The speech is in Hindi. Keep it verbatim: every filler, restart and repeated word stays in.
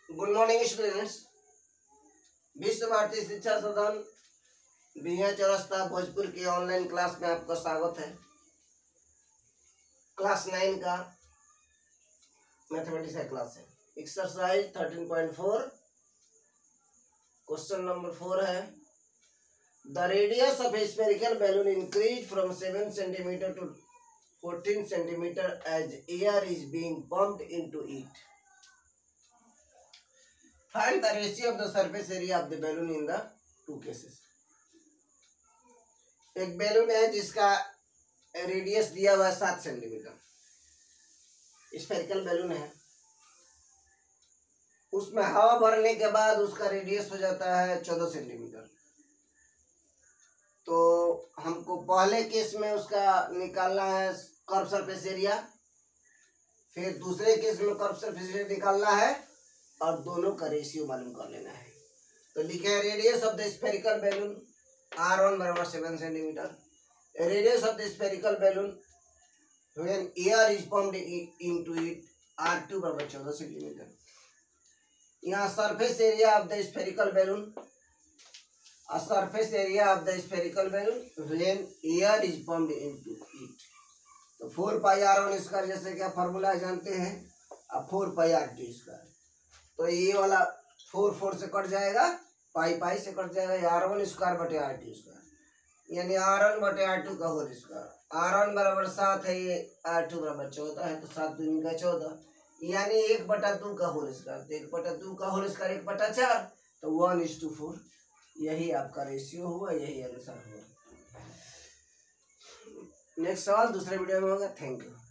Good morning students. विश्व भारती शिक्षा सदन बिहिया चौरस्ता भोजपुर की ऑनलाइन क्लास में आपका स्वागत है। क्लास नाइन का मैथमेटिक्स का क्लास है। Exercise thirteen point four, question number four है the radius of a spherical balloon increase from seven centimetre to fourteen centimetre as air is being pumped into it. Find the ratio of the surface area of the balloon in the two cases. एक बैलून है जिसका रेडियस दिया हुआ है सात सेंटीमीटर, स्फेरिकल बैलून है। उसमें हवा भरने के बाद उसका रेडियस हो जाता है चौदह सेंटीमीटर। तो हमको पहले केस में उसका निकालना है कर्व सरफेस एरिया, फिर दूसरे केस में कर्व सरफेस एरिया निकालना है और दोनों का रेशियो मालूम कर लेना है। तो लिखे है radius of the spherical balloon R one बराबर seven centimetre, radius of the spherical balloon when air is pumped into it R two बराबर चौदह सेंटीमीटर। यहाँ surface area of the spherical balloon, surface area of the spherical balloon when air is pumped into it. तो four pi R one square जैसे क्या फॉर्मूला जानते हैं, अब four pi R two square. तो ये वाला फोर फोर से कट जाएगा, पाई पाई से कट जाएगा, आर वन स्क्वायर बटे आर टू स्क्वायर, यानी आर वन बटे आर टू का होल स्क्वायर। आर वन बराबर सात है, ये आर टू बराबर चौदह है, तो सात दूनी का चौदह, यानी एक बटा दो का होल स्क्वायर। तो एक बटा दो का होल स्क्वायर एक बटा चार, तो वन इज टू फोर। यही आपका रेशियो हुआ, यही आंसर हुआ। नेक्स्ट सवाल दूसरे वीडियो में होगा। Thank you.